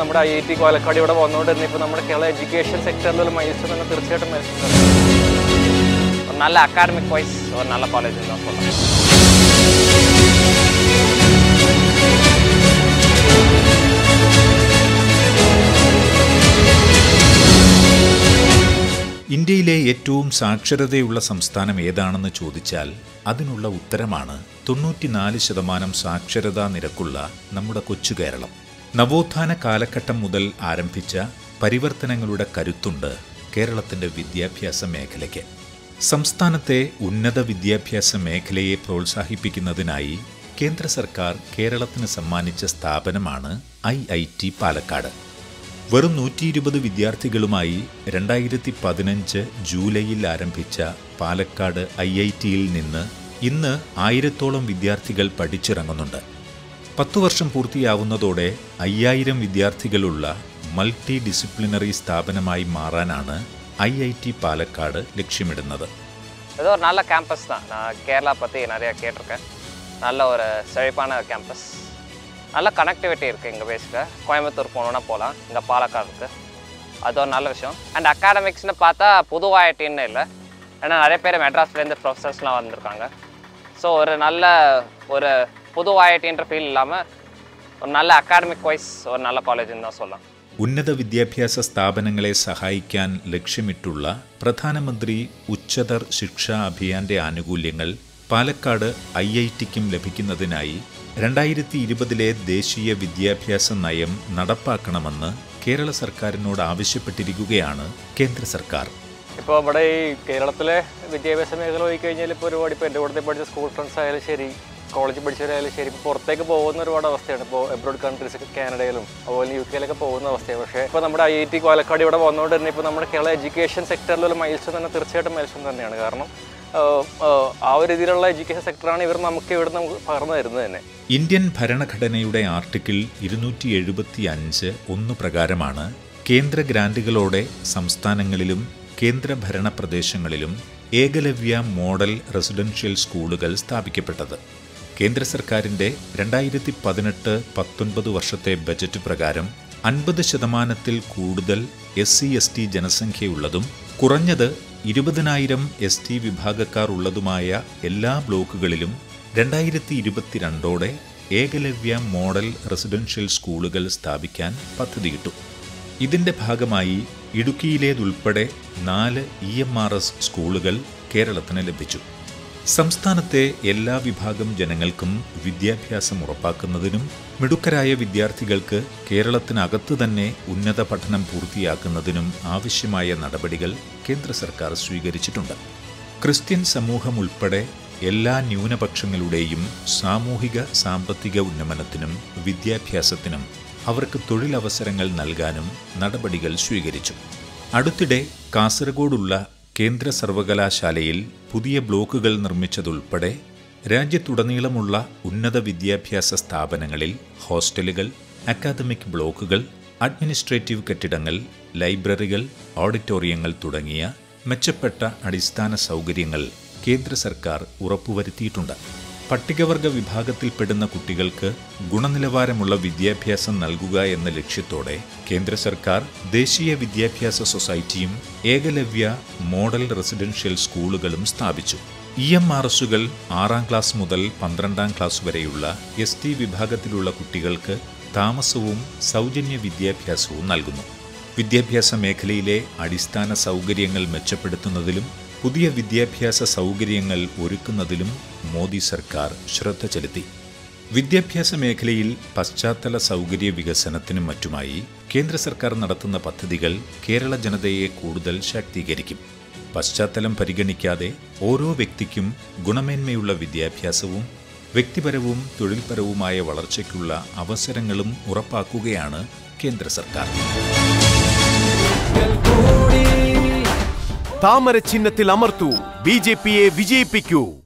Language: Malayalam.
നമ്മുടെ IIT പാലക്കാട് ഇവിടെ വന്നുകൊണ്ടിരുന്ന ഇപ്പോൾ നമ്മുടെ കേരള എഡ്യൂക്കേഷൻ സെക്ടറിൽ മൈൽസ്റ്റോൺ തന്നെ തീർച്ചയായിട്ടും മൈൽസ്റ്റോൺ. നല്ല അക്കാഡമിക് വൈസ് ഒരു നല്ല കോളേജ് എന്ന് சொல்லலாம். ഇന്ത്യയിലെ ഏറ്റവും സാക്ഷരതയുള്ള സംസ്ഥാനം ഏതാണെന്ന് ചോദിച്ചാൽ അതിനുള്ള ഉത്തരമാണ് 94% സാക്ഷരതാ നിരക്കുള്ള നമ്മുടെ കൊച്ചു കേരളം. നവോത്ഥാന കാലഘട്ടം മുതൽ ആരംഭിച്ച പരിവർത്തനങ്ങളുടെ കരുത്തുണ്ട് കേരളത്തിൻ്റെ വിദ്യാഭ്യാസ മേഖലയ്ക്ക്. സംസ്ഥാനത്തെ ഉന്നത വിദ്യാഭ്യാസ മേഖലയെ പ്രോത്സാഹിപ്പിക്കുന്നതിനായി കേന്ദ്ര സർക്കാർ കേരളത്തിന് സമ്മാനിച്ച സ്ഥാപനമാണ് IIT പാലക്കാട്. വെറും 120 വിദ്യാർത്ഥികളുമായി 2015 ജൂലൈയിൽ ആരംഭിച്ച പാലക്കാട് IITയിൽ നിന്ന് ഇന്ന് 1000ഓളം വിദ്യാർത്ഥികൾ പഠിച്ചിറങ്ങുന്നുണ്ട്. 10 വർഷം പൂർത്തിയാവുന്നതോടെ 5000 വിദ്യാർത്ഥികളുള്ള മൾട്ടി ഡിസിപ്ലിനറി സ്ഥാപനമായി മാറാനാണ് IIT പാലക്കാട് ലക്ഷ്യമിടുന്നത്. ഇത് ഒരു നല്ല ക്യാമ്പസ് தான். நான் கேரளா பற்றி நிறைய கேட்டிருக்கேன். நல்ல ஒரு செழிப்பான கேம்பஸ், நல்ல கனெக்டிவிட்டி இருக்குது. இங்கே பேசிக்க கோயம்புத்தூர் போகணுன்னா போகலாம், இங்கே பாலக்காடு இருக்குது, அது ஒரு நல்ல விஷயம். அண்ட் அகாடமிக்ஸ்னு பார்த்தா புது IITன்னு இல்லை, ஏன்னா நிறைய பேர் மெட்ராஸ்லேருந்து ப்ரொஃபஸர்ஸ்லாம் வந்திருக்காங்க. ஸோ ஒரு நல்ல ஒரு புது IITன்ற ஃபீல் இல்லாமல் ஒரு நல்ல அகாடமிக் வைஸ் ஒரு நல்ல காலேஜ்னு தான் சொல்லலாம். ഉന്നത വിദ്യാഭ്യാസ സ്ഥാപനങ്ങളെ സഹായിക്കാൻ ലക്ഷ്യമിട്ടുള്ള പ്രധാനമന്ത്രി ഉച്ചതർ ശിക്ഷാ അഭിയാന്റെ ആനുകൂല്യങ്ങൾ പാലക്കാട് IITക്കും ലഭിക്കുന്നതിനായി 2020 ദേശീയ വിദ്യാഭ്യാസ നയം നടപ്പാക്കണമെന്ന് കേരള സർക്കാരിനോട് ആവശ്യപ്പെട്ടിരിക്കുകയാണ് കേന്ദ്ര സർക്കാർ. ഇപ്പോൾ ഇവിടെ ഈ കേരളത്തിലെ വിദ്യാഭ്യാസ മേഖല നോക്കിക്കഴിഞ്ഞാൽ ഇപ്പോൾ ഒരുപാട് ഇപ്പോൾ എൻ്റെ കൂടെ പഠിച്ച സ്കൂൾ ഫ്രണ്ട്സ് ആയാലും ശരി, കോളേജിൽ പഠിച്ചവരായാലും ശരി, ഇപ്പോൾ പുറത്തേക്ക് പോകുന്ന ഒരുപാട് അവസ്ഥയാണ്. ഇപ്പോൾ എബ്രോഡ് കൺട്രീസ്, കാനഡയിലും അതുപോലെ UK പോകുന്ന അവസ്ഥയാണ്. പക്ഷേ ഇപ്പോൾ നമ്മുടെ IIT പാലക്കാട് ഇവിടെ വന്നുകൊണ്ടിരുന്ന ഇപ്പോൾ നമ്മുടെ കേരള എഡ്യൂക്കേഷൻ സെക്ടറിൽ മൈൽസ്റ്റോൺ തന്നെ തീർച്ചയായിട്ടും മൈൽസ്റ്റോൺ തന്നെയാണ്. കാരണം ആ ഒരു രീതിയിലുള്ള എഡ്യൂക്കേഷൻ സെക്ടറാണ് ഇവർ നമുക്ക് ഇവിടെ പകർന്നു തരുന്നത് തന്നെ. ഇന്ത്യൻ ഭരണഘടനയുടെ ആർട്ടിക്കിൾ 275(1) പ്രകാരമാണ് കേന്ദ്ര ഗ്രാന്റുകളോടെ സംസ്ഥാനങ്ങളിലും കേന്ദ്രഭരണ പ്രദേശങ്ങളിലും ഏകലവ്യ മോഡൽ റെസിഡൻഷ്യൽ സ്കൂളുകൾ സ്ഥാപിക്കപ്പെട്ടത്. കേന്ദ്ര സർക്കാരിൻ്റെ 2018-19 വർഷത്തെ ബജറ്റ് പ്രകാരം 50% കൂടുതൽ SC/ST ജനസംഖ്യയുള്ളതും കുറഞ്ഞത് 20,000 ST വിഭാഗക്കാർ ഉള്ളതുമായ എല്ലാ ബ്ലോക്കുകളിലും 2022 ഏകലവ്യ മോഡൽ റെസിഡൻഷ്യൽ സ്കൂളുകൾ സ്ഥാപിക്കാൻ പദ്ധതിയിട്ടു. ഇതിൻ്റെ ഭാഗമായി ഇടുക്കിയിലേതുൾപ്പെടെ 4 EMRS സ്കൂളുകൾ കേരളത്തിന് ലഭിച്ചു. സംസ്ഥാനത്തെ എല്ലാ വിഭാഗം ജനങ്ങൾക്കും വിദ്യാഭ്യാസം ഉറപ്പാക്കുന്നതിനും മിടുക്കരായ വിദ്യാർത്ഥികൾക്ക് കേരളത്തിനകത്ത് തന്നെ ഉന്നത പഠനം പൂർത്തിയാക്കുന്നതിനും ആവശ്യമായ നടപടികൾ കേന്ദ്ര സർക്കാർ സ്വീകരിച്ചിട്ടുണ്ട്. ക്രിസ്ത്യൻ സമൂഹം ഉൾപ്പെടെ എല്ലാ ന്യൂനപക്ഷങ്ങളുടെയും സാമൂഹിക സാമ്പത്തിക ഉന്നമനത്തിനും വിദ്യാഭ്യാസത്തിനും അവർക്ക് തൊഴിലവസരങ്ങൾ നൽകാനും നടപടികൾ സ്വീകരിച്ചു. അടുത്തിടെ കാസർഗോഡുള്ള കേന്ദ്ര സർവകലാശാലയിൽ പുതിയ ബ്ലോക്കുകൾ നിർമ്മിച്ചതുൾപ്പെടെ രാജ്യത്തുടനീളമുള്ള ഉന്നത വിദ്യാഭ്യാസ സ്ഥാപനങ്ങളിൽ ഹോസ്റ്റലുകൾ, അക്കാദമിക് ബ്ലോക്കുകൾ, അഡ്മിനിസ്ട്രേറ്റീവ് കെട്ടിടങ്ങൾ, ലൈബ്രറികൾ, ഓഡിറ്റോറിയങ്ങൾ തുടങ്ങിയ മെച്ചപ്പെട്ട അടിസ്ഥാന സൗകര്യങ്ങൾ കേന്ദ്ര സർക്കാർ ഉറപ്പുവരുത്തിയിട്ടുണ്ട്. പട്ടികവർഗ വിഭാഗത്തിൽപ്പെടുന്ന കുട്ടികൾക്ക് ഗുണനിലവാരമുള്ള വിദ്യാഭ്യാസം നൽകുക എന്ന ലക്ഷ്യത്തോടെ കേന്ദ്ര സർക്കാർ ദേശീയ വിദ്യാഭ്യാസ സൊസൈറ്റിയും ഏകലവ്യ മോഡൽ റെസിഡൻഷ്യൽ സ്കൂളുകളും സ്ഥാപിച്ചു. EMRSകൾ 6ാം ക്ലാസ് മുതൽ 12ാം ക്ലാസ് വരെയുള്ള ST വിഭാഗത്തിലുള്ള കുട്ടികൾക്ക് താമസവും സൗജന്യ വിദ്യാഭ്യാസവും നൽകുന്നു. വിദ്യാഭ്യാസ മേഖലയിലെ അടിസ്ഥാന സൗകര്യങ്ങൾ മെച്ചപ്പെടുത്തുന്നതിലും പുതിയ വിദ്യാഭ്യാസ സൗകര്യങ്ങൾ ഒരുക്കുന്നതിലും മോദി സർക്കാർ ശ്രദ്ധ ചെലുത്തി. വിദ്യാഭ്യാസ മേഖലയിൽ പശ്ചാത്തല സൗകര്യ വികസനത്തിനും മറ്റുമായി കേന്ദ്ര സർക്കാർ നടത്തുന്ന പദ്ധതികൾ കേരള ജനതയെ കൂടുതൽ ശാക്തീകരിക്കും. പശ്ചാത്തലം പരിഗണിക്കാതെ ഓരോ വ്യക്തിക്കും ഗുണമേന്മയുള്ള വിദ്യാഭ്യാസവും വ്യക്തിപരവും തൊഴിൽപരവുമായ വളർച്ചയ്ക്കുള്ള അവസരങ്ങളും ഉറപ്പാക്കുകയാണ് കേന്ദ്ര സർക്കാർ. താമര ചിഹ്നത്തിൽ അമർത്തൂ, BJPയെ വിജയിപ്പിക്കൂ.